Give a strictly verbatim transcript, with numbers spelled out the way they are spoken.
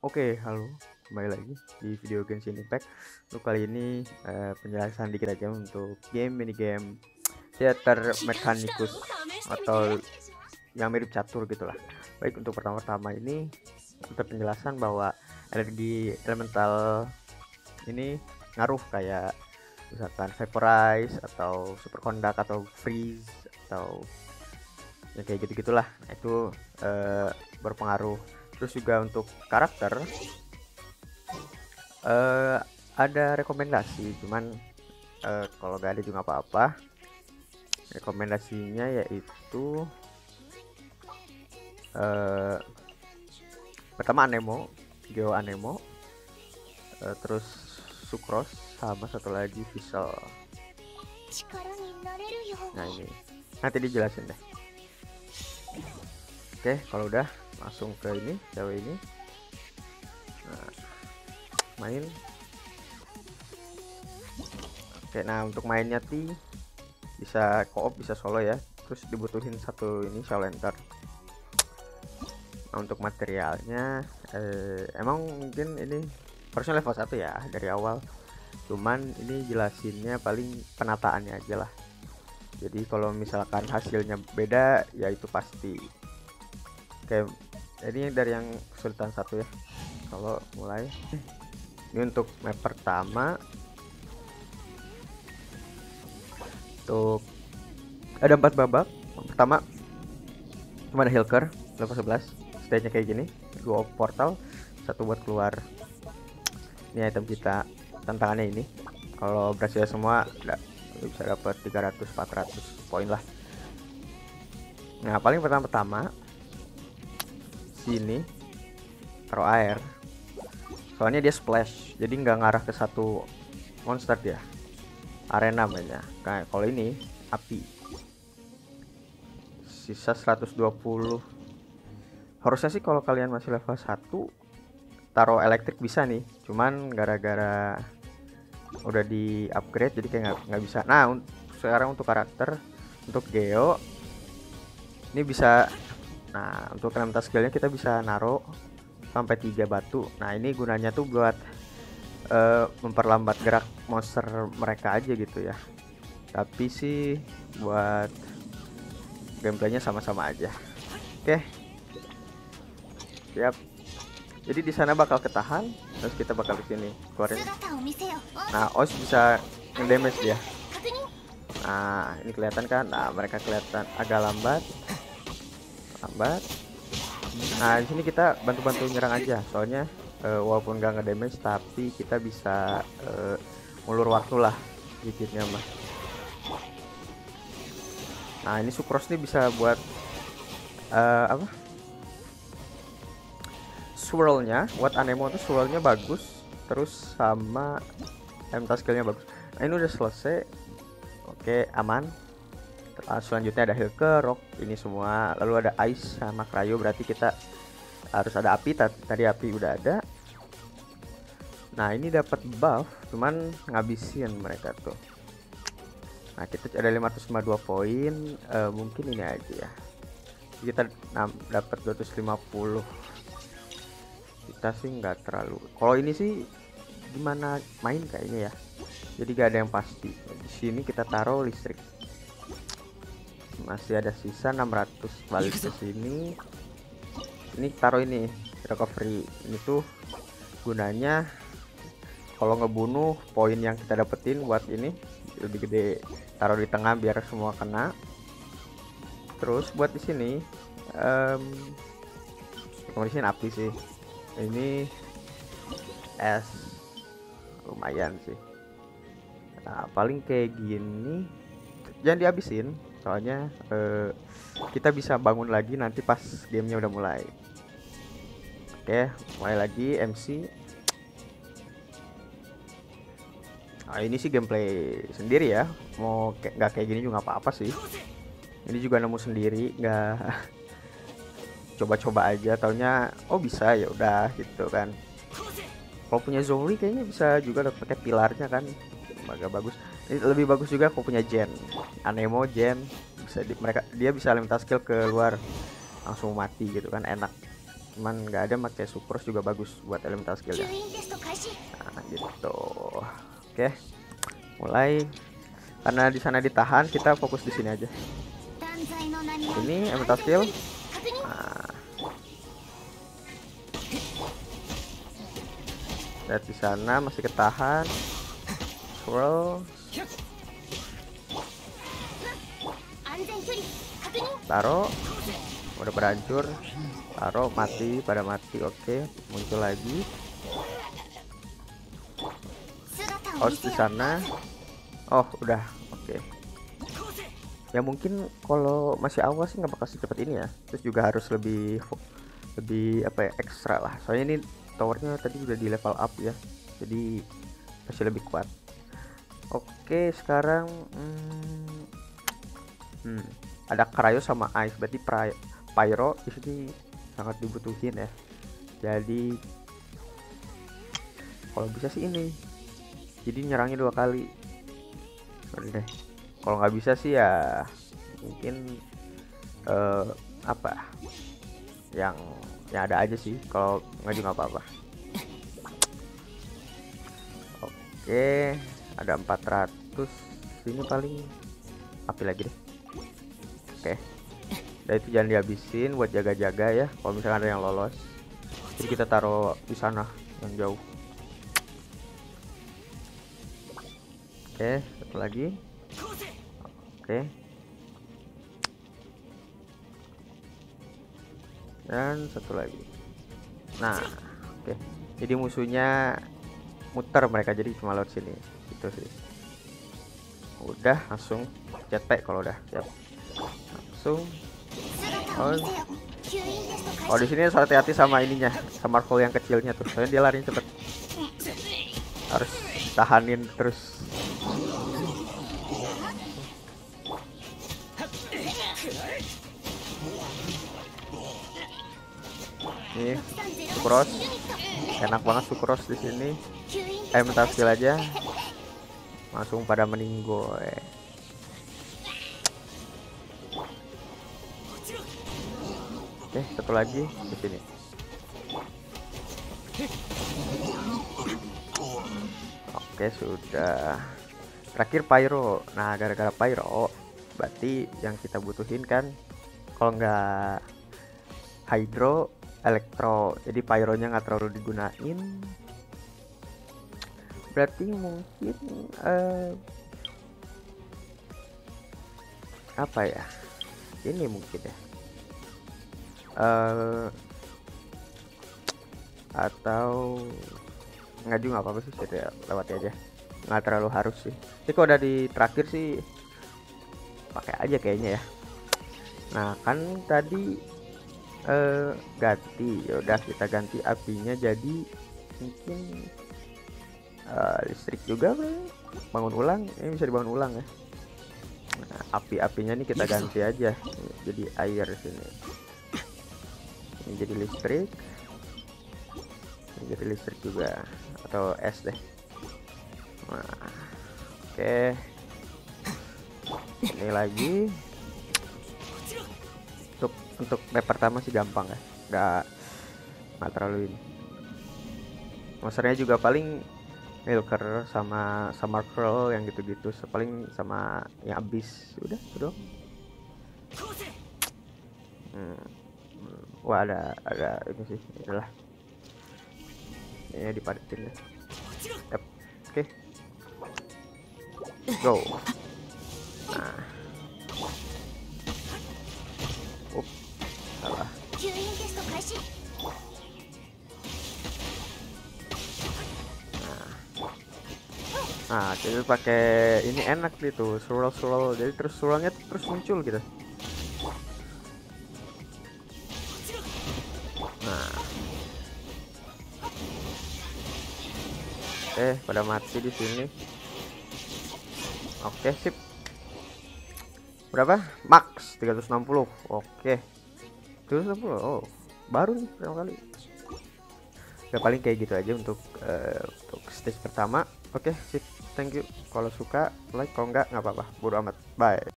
Oke, halo, kembali lagi di video Genshin Impact. Untuk kali ini eh, penjelasan dikit aja untuk game mini game Theater Mechanicus atau yang mirip catur gitulah. Baik, untuk pertama-tama ini untuk penjelasan bahwa energi elemental ini ngaruh kayak misalkan vaporize atau superconduct atau freeze atau ya kayak gitu gitulah. Nah, itu eh, berpengaruh. Terus juga untuk karakter eh ada rekomendasi, cuman eh, kalau gak ada juga nggak apa-apa. Rekomendasinya yaitu eh pertama Anemo, Geo Anemo, eh, terus Sucrose, sama satu lagi Visual. Nah ini nanti dijelasin deh. Oke, kalau udah langsung ke ini cewek ini. Nah, main. Oke, nah untuk mainnya ti bisa co-op bisa solo ya, terus dibutuhin satu ini Shadow Lantern. Nah, untuk materialnya eh, emang mungkin ini harusnya level satu ya dari awal, cuman ini jelasinnya paling penataannya aja lah. Jadi kalau misalkan hasilnya beda ya itu pasti. Oke, ini dari yang kesulitan satu ya. Kalau mulai ini untuk map pertama, untuk ada empat babak. Pertama cuma ada Hilker level sebelas, stage nya kayak gini, dua portal, satu buat keluar. Ini item kita, tantangannya ini kalau berhasil semua bisa dapat tiga ratus empat ratus poin lah. Nah paling pertama-tama sini taruh air, soalnya dia splash jadi nggak ngarah ke satu monster, dia arena mainnya. Kayak kalau ini api, sisa seratus dua puluh. Harusnya sih kalau kalian masih level satu taruh elektrik bisa nih, cuman gara-gara udah di upgrade jadi kayak nggak bisa. Nah sekarang untuk karakter, untuk Geo ini bisa, nah untuk elemental skillnya kita bisa naruh sampai tiga batu. Nah ini gunanya tuh buat uh, memperlambat gerak monster mereka aja gitu ya, tapi sih buat gameplaynya sama-sama aja. Oke, siap. Jadi di sana bakal ketahan, terus kita bakal ke sini keluarin. Nah Os bisa nge-damage dia. Nah ini kelihatan kan, nah mereka kelihatan agak lambat lambat. Nah di sini kita bantu-bantu nyerang aja, soalnya uh, walaupun nggak nge-damage tapi kita bisa uh, ngulur waktu lah dikitnya mah. Nah ini Sucrose nih bisa buat uh, apa, swirlnya, buat Anemo tuh swirlnya bagus, terus sama elemental skillnya bagus. Nah ini udah selesai. Oke aman. Selanjutnya ada Hilker, Rock, ini semua, lalu ada Ice sama Cryo, berarti kita harus ada api. Tadi api udah ada. Nah ini dapat buff, cuman ngabisin mereka tuh. Nah kita ada lima ratus lima puluh dua poin, uh, mungkin ini aja ya. Kita dapat dua ratus lima puluh. Kita sih nggak terlalu. Kalau ini sih gimana main kayaknya ya. Jadi gak ada yang pasti. Di sini kita taruh listrik. Masih ada sisa enam ratus, balik ke sini. Ini taruh ini recovery. Ini tuh gunanya kalau ngebunuh, poin yang kita dapetin buat ini lebih gede, taruh di tengah biar semua kena. Terus buat di sini um, di sini api sih, ini es lumayan sih. Nah paling kayak gini jangan dihabisin, soalnya eh, kita bisa bangun lagi nanti pas gamenya udah mulai. Oke mulai lagi M C. Nah ini sih gameplay sendiri ya, mau kayak nggak kayak gini juga nggak apa-apa sih. Ini juga nemu sendiri, nggak coba-coba aja, taunya oh bisa ya udah gitu kan. Kalau punya Zoli kayaknya bisa juga pakai pilarnya kan, agak bagus. Ini lebih bagus juga kalau punya Gen Anemo, Gen bisa di, mereka dia bisa elemental skill keluar langsung mati gitu kan, enak. cuman nggak ada, pakai Sucrose juga bagus buat elemental skillnya. Nah gitu. Oke, mulai. Karena di sana ditahan, kita fokus di sini aja. Ini elemental skill. Nah, lihat di sana masih ketahan. Swirl. Taruh. Udah berancur. Taruh, mati, pada mati. Oke, muncul lagi. Host di sana. Oh, udah. Oke. Ya mungkin kalau masih awal sih nggak bakal secepat ini ya. Terus juga harus lebih lebih apa ya, ekstra lah. Soalnya ini towernya tadi udah di level up ya. Jadi masih lebih kuat. Oke, sekarang hmm, hmm, ada Cryo sama Ice, berarti Pyro di sini sangat dibutuhin ya. Jadi kalau bisa sih ini, jadi nyerangnya dua kali. Udah deh. Kalau nggak bisa sih ya mungkin uh, apa yang yang ada aja sih. Kalau nggak juga apa-apa. Oke, ada empat ratus. Ini paling api lagi deh. Oke. Dan itu jangan dihabisin buat jaga-jaga ya. Kalau misalkan ada yang lolos, jadi kita taruh di sana yang jauh. Oke, satu lagi. Oke. Dan satu lagi. Nah, oke. Jadi musuhnya muter mereka, jadi cuma lewat sini. Gitu sih. Udah, langsung jetpack kalau udah siap. Langsung. Oh, oh di sini harus hati-hati sama ininya, sama Marvel yang kecilnya tuh. Soalnya dia larinya cepet. Harus tahanin terus. Nih, Sucrose. Enak banget Sucrose di sini. Elemental skill aja. Langsung pada meninggoy. Oke, satu lagi di sini. Oke, sudah. Terakhir Pyro. Nah, gara-gara Pyro, berarti yang kita butuhin kan kalau nggak Hydro, Elektro. Jadi Pyronya nggak terlalu digunain. Berarti mungkin uh, apa ya? Ini mungkin ya. Uh, atau nggak juga apa-apa sih, saya lewati aja, nggak terlalu harus sih. Tapi kalau udah di terakhir sih pakai aja kayaknya ya. Nah kan tadi uh, ganti, ya udah kita ganti apinya jadi mungkin uh, listrik juga, bangun ulang. Ini bisa dibangun ulang ya. Nah, api-apinya nih kita ganti aja jadi air sini. Ini jadi listrik. Ini jadi listrik juga, atau es deh. Nah, oke. Ini lagi. Untuk untuk map pertama sih gampang ya. Nggak nggak terlalu ini. Monsternya juga paling Milker sama sama Curl yang gitu-gitu. Paling sama yang abis. Udah, udah. Hmm. Wah, ada ada ini sih, adalah ini dipadetin deh. Yep. Oke, okay. Go. Nah, up, salah. Nah, nah jadi pakai ini enak gitu, swirl swirl. Jadi terus swirlnya terus muncul gitu. Eh, pada mati di sini. Oke, sip. Berapa? Max tiga ratus enam puluh. Oke. tiga ratus enam puluh. Oh, baru nih pertama kali. Ya paling kayak gitu aja untuk uh, untuk stage pertama. Oke, sip. Thank you. Kalau suka like, kalau enggak nggak apa-apa. Bodo amat. Bye.